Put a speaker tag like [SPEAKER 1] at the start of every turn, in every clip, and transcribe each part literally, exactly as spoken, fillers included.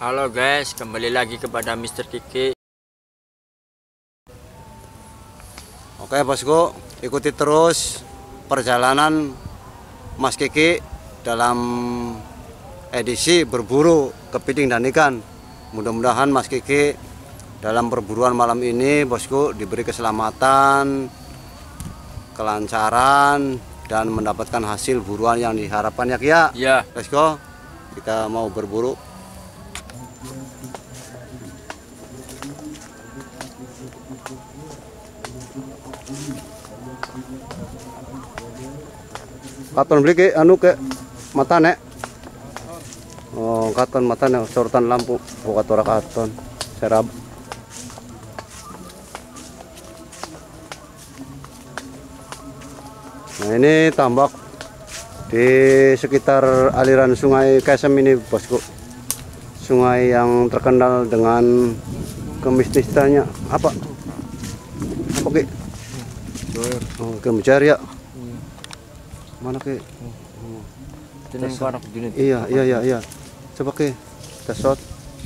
[SPEAKER 1] Halo guys, kembali lagi kepada Mister Kiki.
[SPEAKER 2] Oke bosku, ikuti terus perjalanan Mas Kiki dalam edisi berburu kepiting dan ikan. Mudah-mudahan Mas Kiki dalam perburuan malam ini bosku diberi keselamatan, kelancaran, dan mendapatkan hasil buruan yang diharapkan ya Ki ya.
[SPEAKER 1] Ya.
[SPEAKER 2] Let's go. Kita mau berburu. Katon beli ke anu ke mata nek. Oh, katon mata nek sorotan lampu buka tora katon. Serab. Nah, ini tambak di sekitar aliran Sungai Kesem ini, bosku. Sungai yang terkenal dengan kemisterisannya. Apa? Apa ke? Oh, kemujar ya. Mana ke? Oh. Iya, iya, iya, iya. Coba ke. Kita shot.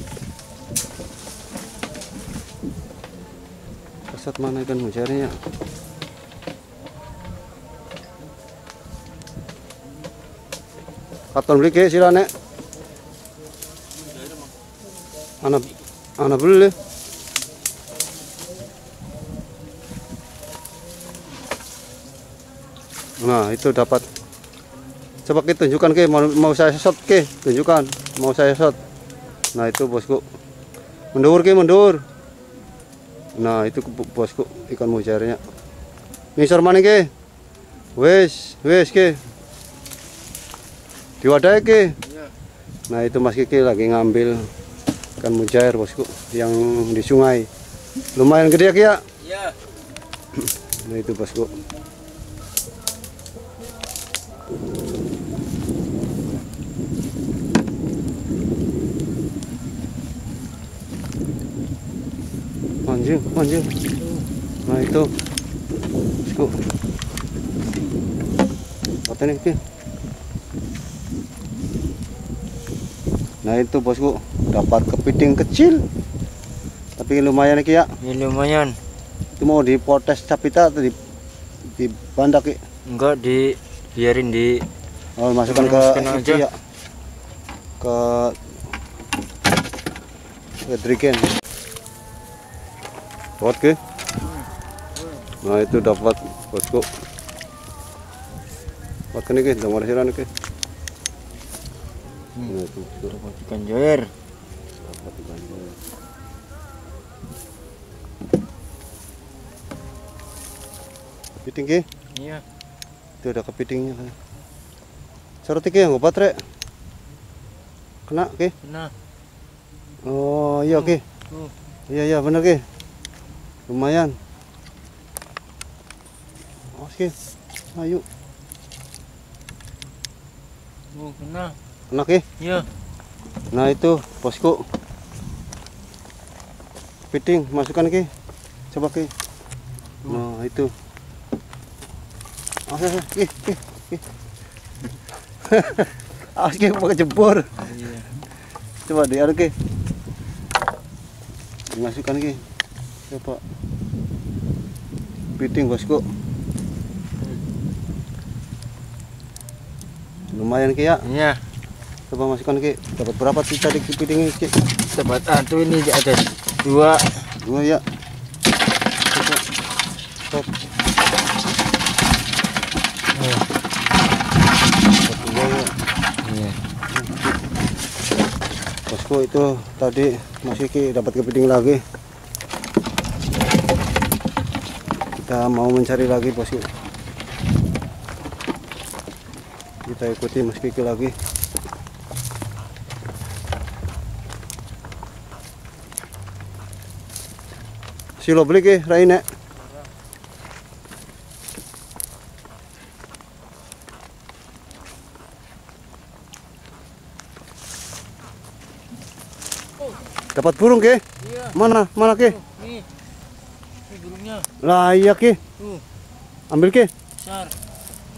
[SPEAKER 2] Kita shot mana ikan mujarnya? Katon beli ke sila nek. Anak anak beli. Nah, itu dapat. Coba kita tunjukkan ke, mau, mau saya shot ke, tunjukkan, mau saya shot. Nah, itu bosku. Mundur ke, mundur. Nah, itu bosku ikan mujarnya. Ngisor mana ke? Wes, wes ke. Diwadai ke. Nah, itu Mas Kiki lagi ngambil ikan mujair bosku yang di sungai. Lumayan gede ya Ki ya?
[SPEAKER 1] Iya.
[SPEAKER 2] Nah, itu bosku. Anjing, anjing. Nah, itu bosku. Apa nih Ki? Nah, itu bosku dapat kepiting kecil tapi lumayan Ki ya.
[SPEAKER 1] Ya lumayan.
[SPEAKER 2] Itu mau dipotes capita atau di di bandak Ki?
[SPEAKER 1] Enggak, di biarin di
[SPEAKER 2] Oh, masukkan ke
[SPEAKER 1] aja.
[SPEAKER 2] Ya. Ke ke driken. Buat Ki. Nah, itu dapat bosku. Buat ini Ki, nomor siran Ki. Nah, itu
[SPEAKER 1] dapat ikan joyer.
[SPEAKER 2] dapat ikan joyer. Kepiting Ki?
[SPEAKER 1] Iya.
[SPEAKER 2] Itu ada kepitingnya. Sorot Ki yang obat rek. Kena Ki?
[SPEAKER 1] Nah.
[SPEAKER 2] Oh, iya Ki.
[SPEAKER 1] Tuh.
[SPEAKER 2] Iya iya bener Ki. Lumayan. Awas Ki. Ayo.
[SPEAKER 1] Oh, kena.
[SPEAKER 2] Kena Ki?
[SPEAKER 1] Iya.
[SPEAKER 2] Nah, itu bosku. Kepiting masukkan Ki. Coba Ki. Nah, itu. Awas Ki, Ki, Ki. Awas Ki mau kejebur.
[SPEAKER 1] Iya.
[SPEAKER 2] Coba diaduk Ki. Dimasukkan Ki. Coba. Kepiting bosku. Lumayan Ki ya.
[SPEAKER 1] Iya.
[SPEAKER 2] Coba masukkan Ki. Dapat berapa sih tadi kepitingnya Ki?
[SPEAKER 1] Dapat satu, ini ada dua.
[SPEAKER 2] Dua ya. Coba. Stop.
[SPEAKER 1] Oh.
[SPEAKER 2] Satu dua ya.
[SPEAKER 1] Iya.
[SPEAKER 2] Bosku itu tadi Mas Kiki dapat kepiting lagi. Kita mau mencari lagi bosku. Kita ikuti Mas Kiki lagi. Silo beli Ki, Raine. Dapat burung Ki?
[SPEAKER 1] Iya.
[SPEAKER 2] Mana? Mana Ki?
[SPEAKER 1] Nih. Ini burungnya.
[SPEAKER 2] Lah iya Ki.
[SPEAKER 1] Tuh.
[SPEAKER 2] Ambil Ki.
[SPEAKER 1] Besar.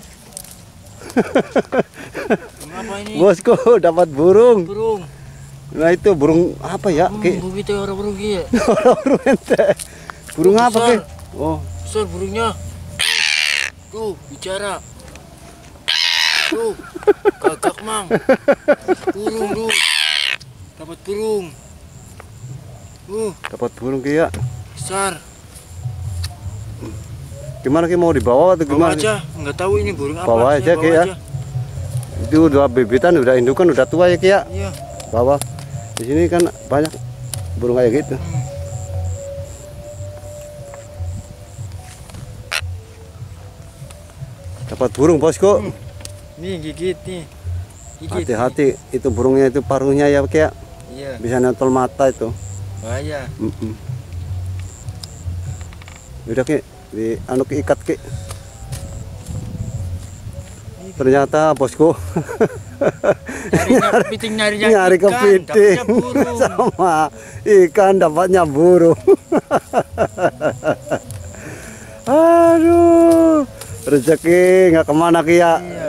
[SPEAKER 1] Kenapa ini?
[SPEAKER 2] Bosku dapat burung.
[SPEAKER 1] Burung.
[SPEAKER 2] Nah itu burung apa ya, Ki?
[SPEAKER 1] Hmm, begitu orang burung ya.
[SPEAKER 2] Burung ente. Burung apa, Ki? Oh,
[SPEAKER 1] Besar burungnya. Tuh, bicara. Tuh, gagak mang. Burung tuh. Dapat burung. Uh,
[SPEAKER 2] dapat burung Ki ya.
[SPEAKER 1] besar.
[SPEAKER 2] Gimana Ki, mau dibawa atau
[SPEAKER 1] Bawa
[SPEAKER 2] gimana?
[SPEAKER 1] aja, nggak tahu ini burung apa.
[SPEAKER 2] Bawa aja,
[SPEAKER 1] Saya
[SPEAKER 2] Ki, ya.
[SPEAKER 1] aja.
[SPEAKER 2] Itu udah bebitan, udah indukan, udah tua ya Ki ya.
[SPEAKER 1] Iya.
[SPEAKER 2] Bawa. Di sini kan banyak burung kayak gitu.
[SPEAKER 1] Hmm.
[SPEAKER 2] Dapat burung bosku.
[SPEAKER 1] Hmm. Nih gigit nih. Gigit.
[SPEAKER 2] Hati-hati, itu burungnya itu paruhnya ya Ki ya.
[SPEAKER 1] Iya.
[SPEAKER 2] Bisa nonton mata itu.
[SPEAKER 1] Bahaya.
[SPEAKER 2] Mm -mm. Udah Ki, di anu Ki, ikat Ki. Ternyata bosku
[SPEAKER 1] Nyari kepiting, nyari yang
[SPEAKER 2] nyari
[SPEAKER 1] ikan,
[SPEAKER 2] kepiting
[SPEAKER 1] dapatnya burung.
[SPEAKER 2] sama ikan dapatnya burung. Aduh, rezeki nggak kemana Ki ya.
[SPEAKER 1] Iya.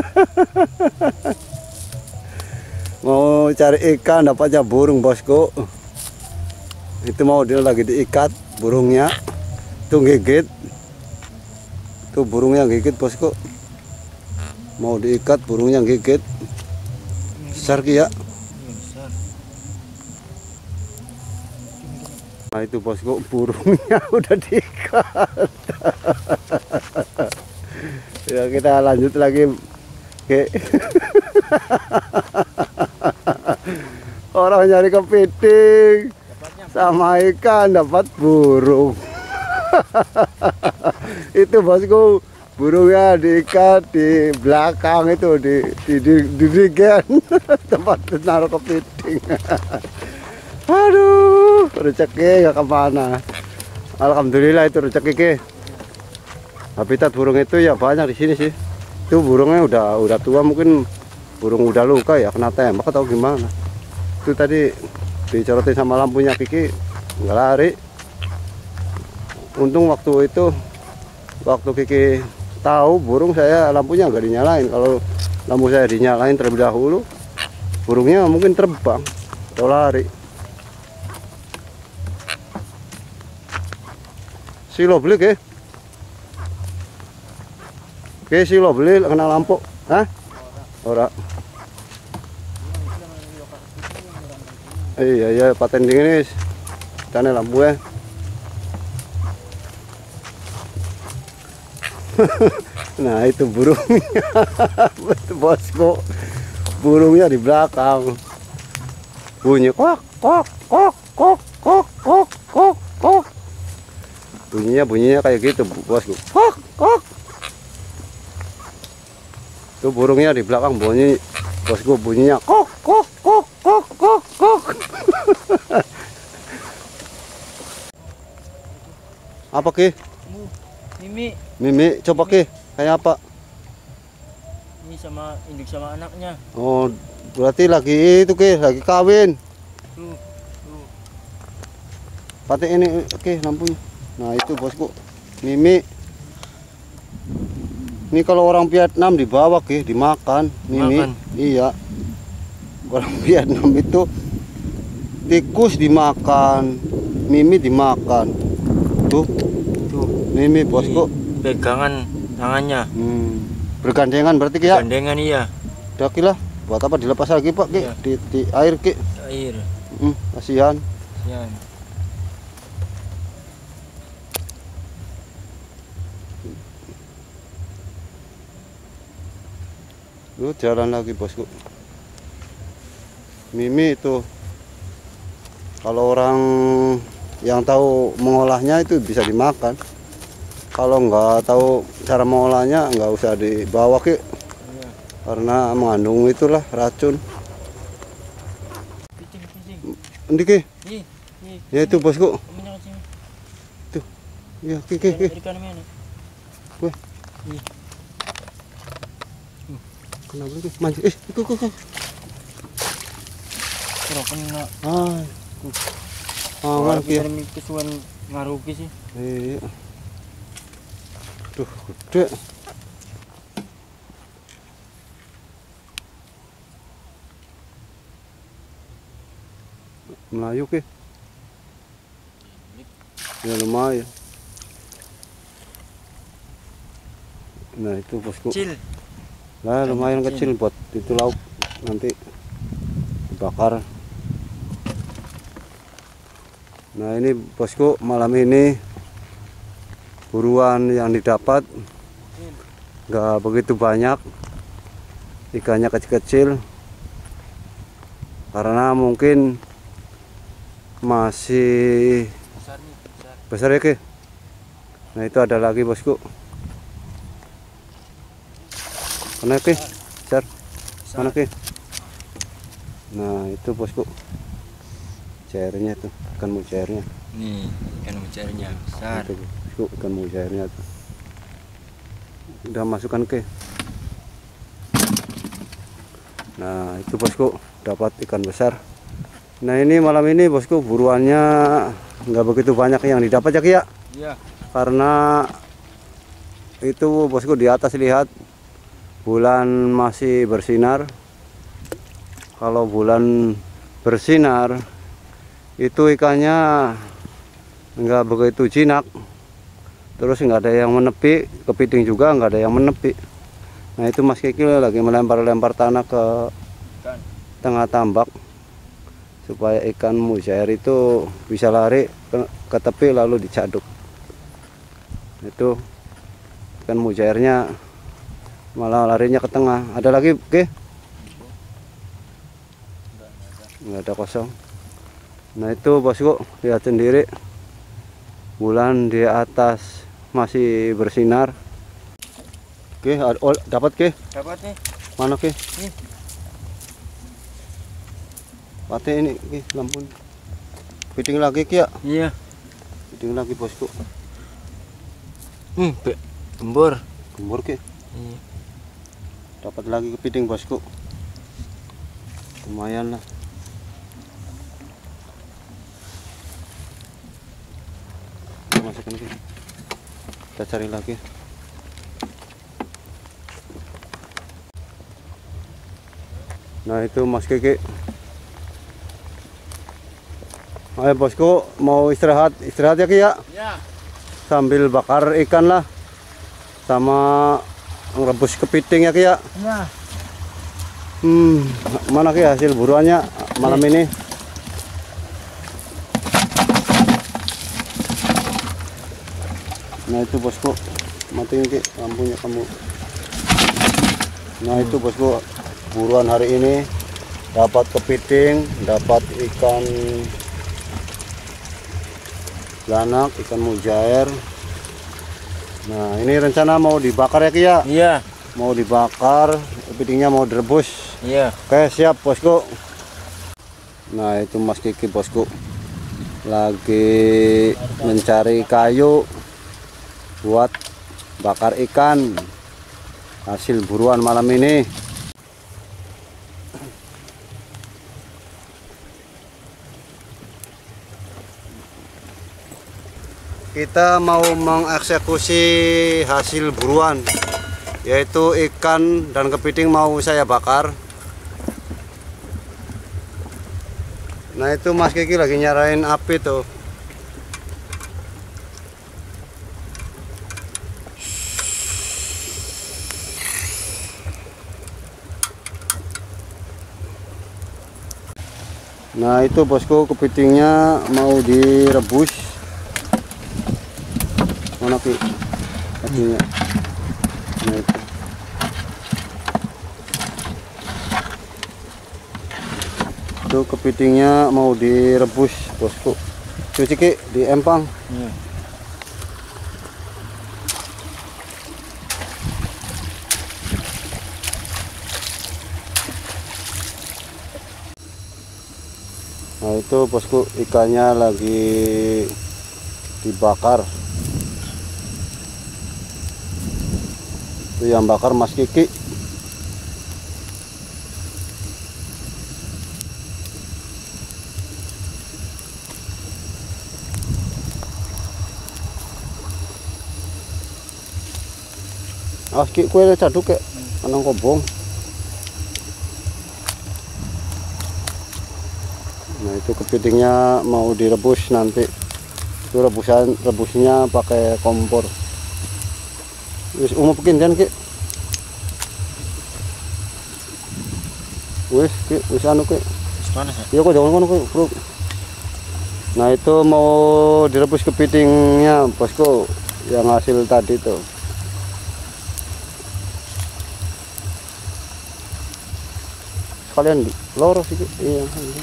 [SPEAKER 2] Mau cari ikan dapatnya burung bosku. Itu mau dia lagi diikat burungnya. Tuh gigit. Tuh burungnya gigit bosku. Mau diikat burungnya gigit. Besar Ki ya.
[SPEAKER 1] Iya, besar.
[SPEAKER 2] Nah itu bosku, burungnya udah diikat. Ya kita lanjut lagi. Oke. Orang nyari kepiting sama ikan dapat burung. Itu bosku, burungnya diikat di belakang itu di di di, di digen tempat naruh kepiting. Aduh, rezeki nggak kemana. Alhamdulillah itu rezeki Ki. Habitat burung itu ya banyak di sini sih. Itu burungnya udah udah tua, mungkin burung udah luka ya, kena tembak atau gimana. Itu tadi dicorotin sama lampunya Kiki, nggak lari. Untung waktu itu waktu Kiki tahu burung, saya lampunya nggak dinyalain. Kalau lampu saya dinyalain terlebih dahulu, burungnya mungkin terbang atau lari. Silo beli ke? Ke silo beli kena lampu, hah? Ora. Iya iya, paten dingin nih, tane lampu ya. Nah itu burungnya, bosku, burungnya di belakang, bunyi kok kok kok kok kok kok kok kok, bunyinya bunyinya kayak gitu bosku, kok kok. Itu burungnya di belakang bunyi, bosku, bunyinya kok kok kok kok kok kok. Apa Ki?
[SPEAKER 1] Mimi.
[SPEAKER 2] Mimi, coba Ki, kayak apa?
[SPEAKER 1] Ini sama induk sama anaknya.
[SPEAKER 2] Oh, berarti lagi itu Ki, lagi kawin.
[SPEAKER 1] Tuh, tuh.
[SPEAKER 2] Pakai ini Ki lampunya. Nah itu bosku, Mimi. Ini kalau orang Vietnam dibawa Ki, dimakan Mimi.
[SPEAKER 1] Makan.
[SPEAKER 2] Iya. Orang Vietnam itu tikus dimakan, Mimi dimakan. Tuh,
[SPEAKER 1] Tuh.
[SPEAKER 2] Mimi bosku.
[SPEAKER 1] Pegangan tangannya.
[SPEAKER 2] Hmm. Bergandengan berarti Ki ya.
[SPEAKER 1] Gandengan iya.
[SPEAKER 2] Udah Ki lah. Buat apa dilepas lagi Pak Ki?
[SPEAKER 1] Iya.
[SPEAKER 2] Di, di air Ki.
[SPEAKER 1] Air.
[SPEAKER 2] Hmm, kasihan.
[SPEAKER 1] Ya.
[SPEAKER 2] Lu jalan lagi bosku. Mimi itu kalau orang yang tahu mengolahnya itu bisa dimakan. Kalau nggak tahu cara mengolahnya nggak usah dibawa Ki,
[SPEAKER 1] Iya.
[SPEAKER 2] karena mengandung itulah racun.
[SPEAKER 1] Kucing, kucing.
[SPEAKER 2] Endi Ki?
[SPEAKER 1] Ih, ih.
[SPEAKER 2] Ya itu bosku.
[SPEAKER 1] Kamunya ke sini.
[SPEAKER 2] Ya Ki Ki Ki.
[SPEAKER 1] Ikan mana?
[SPEAKER 2] Wah.
[SPEAKER 1] Ih.
[SPEAKER 2] Kenapa Ki? Mancing. Eh, itu kok.
[SPEAKER 1] Kurang kena.
[SPEAKER 2] Ah. Ah,
[SPEAKER 1] Wah,
[SPEAKER 2] Ki.
[SPEAKER 1] dari kesuan ngaruki sih.
[SPEAKER 2] Iya. Duh, gede. Melayu ke. Ya lumayan. Nah itu bosku.
[SPEAKER 1] Kecil.
[SPEAKER 2] Nah lumayan
[SPEAKER 1] Kecil.
[SPEAKER 2] kecil buat itu lauk nanti dibakar. Nah ini bosku, malam ini buruan yang didapat nggak begitu banyak, ikannya kecil-kecil karena mungkin masih
[SPEAKER 1] Besar nih, besar.
[SPEAKER 2] besar ya ke. Nah itu ada lagi bosku. Mana ke? Besar. Mana ke? Nah itu bosku, cairnya tuh, ikan mujairnya.
[SPEAKER 1] Nih, ikan mujairnya besar.
[SPEAKER 2] Itu bosku, ikan mujairnya tuh. Udah masukkan ke. Nah itu bosku, dapat ikan besar. Nah ini malam ini bosku buruannya nggak begitu banyak yang didapat ya Ki ya.
[SPEAKER 1] Iya.
[SPEAKER 2] Karena itu bosku di atas lihat bulan masih bersinar. Kalau bulan bersinar itu ikannya nggak begitu jinak, terus nggak ada yang menepi, kepiting juga nggak ada yang menepi. Nah itu Mas Kiki lagi melempar-lempar tanah ke
[SPEAKER 1] Ikan.
[SPEAKER 2] tengah tambak supaya ikan mujair itu bisa lari ke, ke tepi lalu dicaduk. Itu ikan mujairnya malah larinya ke tengah. Ada lagi oke? Nggak ada, kosong. Nah itu bosku, lihat sendiri bulan di atas masih bersinar. Oke, oh, dapat ke?
[SPEAKER 1] Dapat nih.
[SPEAKER 2] Mana ke?
[SPEAKER 1] Nih.
[SPEAKER 2] Mati ini ke lampu. Kepiting lagi Ki ya?
[SPEAKER 1] Iya.
[SPEAKER 2] Kepiting lagi bosku.
[SPEAKER 1] Hmm, be, gembur.
[SPEAKER 2] Gembur ke?
[SPEAKER 1] Iya.
[SPEAKER 2] Dapat lagi kepiting bosku. Lumayan lah. Kita masukkan ke. Kita cari lagi. Nah itu Mas Kiki. Ayo bosku, mau istirahat, istirahat ya Ki ya.
[SPEAKER 1] Ya.
[SPEAKER 2] Sambil bakar ikan lah, sama ngerebus kepiting ya Ki ya.
[SPEAKER 1] Ya.
[SPEAKER 2] Hmm, mana Ki hasil buruannya malam ini? Nah itu bosku, matiin Ki lampunya kamu. Nah itu bosku, buruan hari ini dapat kepiting, dapat ikan lanak, ikan mujair. Nah ini rencana mau dibakar ya Ki ya.
[SPEAKER 1] Iya.
[SPEAKER 2] Mau dibakar, kepitingnya mau direbus.
[SPEAKER 1] Iya.
[SPEAKER 2] Oke siap bosku. Nah itu Mas Kiki bosku lagi mencari kayu buat bakar ikan hasil buruan malam ini. Kita mau mengeksekusi hasil buruan, yaitu ikan dan kepiting mau saya bakar. Nah itu Mas Kiki lagi nyarain api tuh. Nah itu bosku, kepitingnya mau direbus. Mana Ki? Kakinya. Nah itu. Itu kepitingnya mau direbus bosku. Cuci Ki di empang.
[SPEAKER 1] Iya.
[SPEAKER 2] Nah itu bosku, ikannya lagi dibakar. Itu yang bakar Mas Kiki. Awas Ki, kue caduk kek anang kobong. Nah itu Itu kepitingnya mau direbus nanti. Itu rebusan rebusnya pakai kompor. Wis umum bikin kan ki. Wis ki wis anu ki.
[SPEAKER 1] Panas ya?
[SPEAKER 2] Iya kok jangan kono ki, Bro. Nah, itu mau direbus kepitingnya, bosku, yang hasil tadi tuh. Kalian loro sih, iya.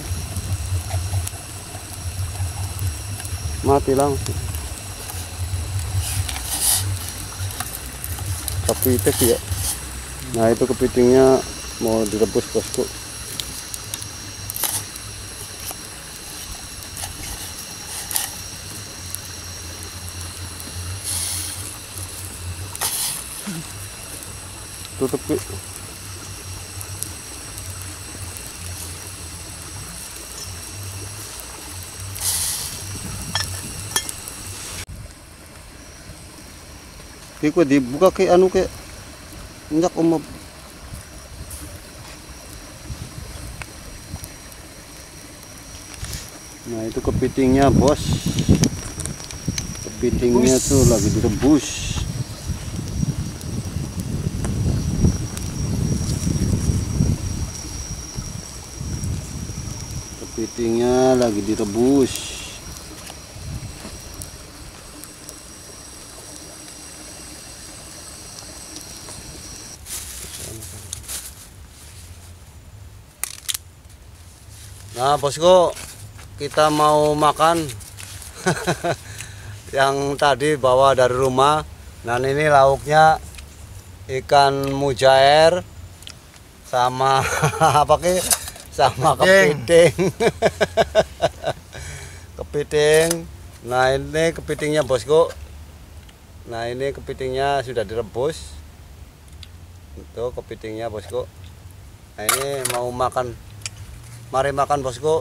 [SPEAKER 2] Mati langsung. Sapi tek ya. Nah, itu kepitingnya mau direbus, bosku. Tutup ki. Ki kok dibuka ke anu ke nyak umum. Nah, itu kepitingnya, bos. Kepitingnya tuh lagi direbus. Kepitingnya lagi direbus. Nah, bosku, kita mau makan yang tadi bawa dari rumah. Nah, ini lauknya ikan mujair sama apa ke? Sama kepiting. Kepiting. Nah, ini kepitingnya, bosku. Nah, ini kepitingnya sudah direbus. Itu kepitingnya, bosku. Nah, ini mau makan. Mari makan, bosku.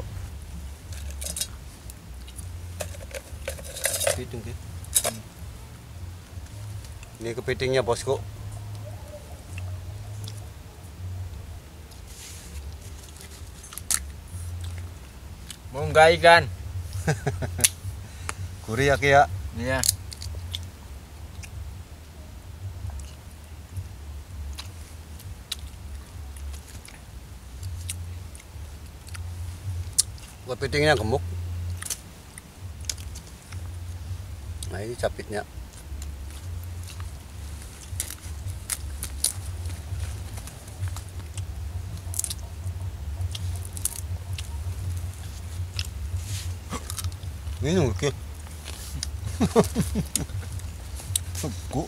[SPEAKER 2] Kepiting, ini kepitingnya, bosku.
[SPEAKER 1] Mau nggak ikan?
[SPEAKER 2] Gurih ya, Ki ya.
[SPEAKER 1] Iya.
[SPEAKER 2] Kepitingnya gemuk. Nah, ini capitnya. Ini oke. Kok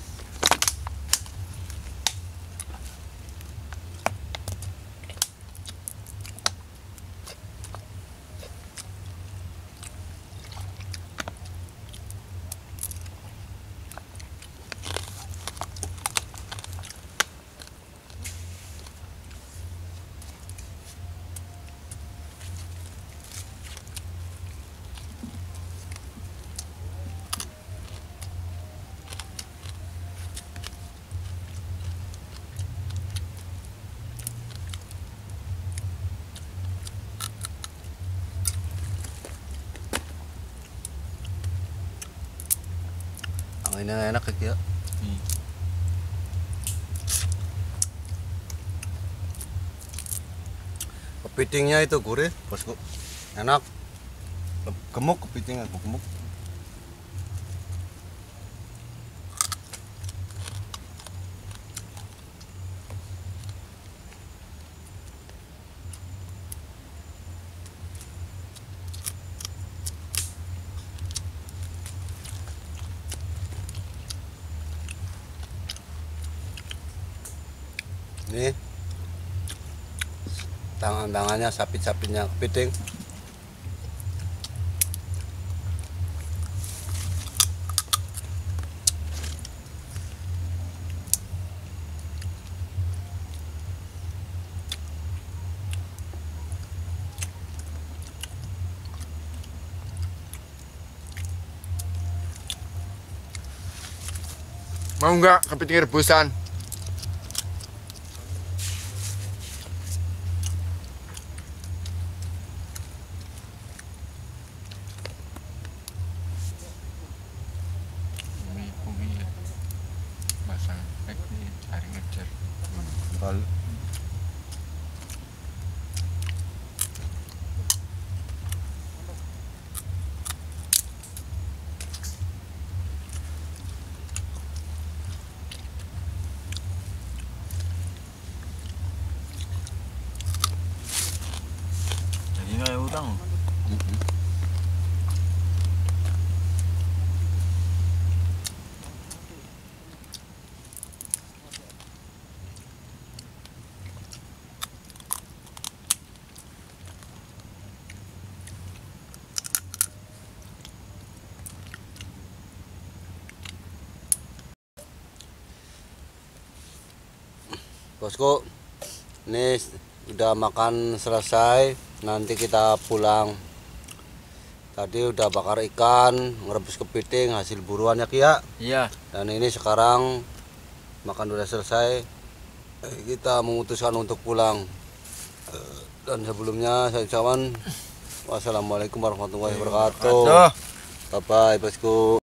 [SPEAKER 2] ini enak ya.
[SPEAKER 1] Hmm.
[SPEAKER 2] Kepitingnya itu gurih, bosku. Enak. Gemuk kepitingnya, gemuk. Ini tangan-tangannya, sapit-sapitnya kepiting.
[SPEAKER 3] Mau nggak kepiting rebusan?
[SPEAKER 2] Bosku, ini udah makan selesai, nanti kita pulang. Tadi udah bakar ikan, ngerebus kepiting, hasil buruan ya Ki ya.
[SPEAKER 1] Iya.
[SPEAKER 2] Dan ini sekarang makan udah selesai, kita memutuskan untuk pulang. Dan sebelumnya saya ucapkan wassalamualaikum warahmatullahi wabarakatuh. Bye bye bosku.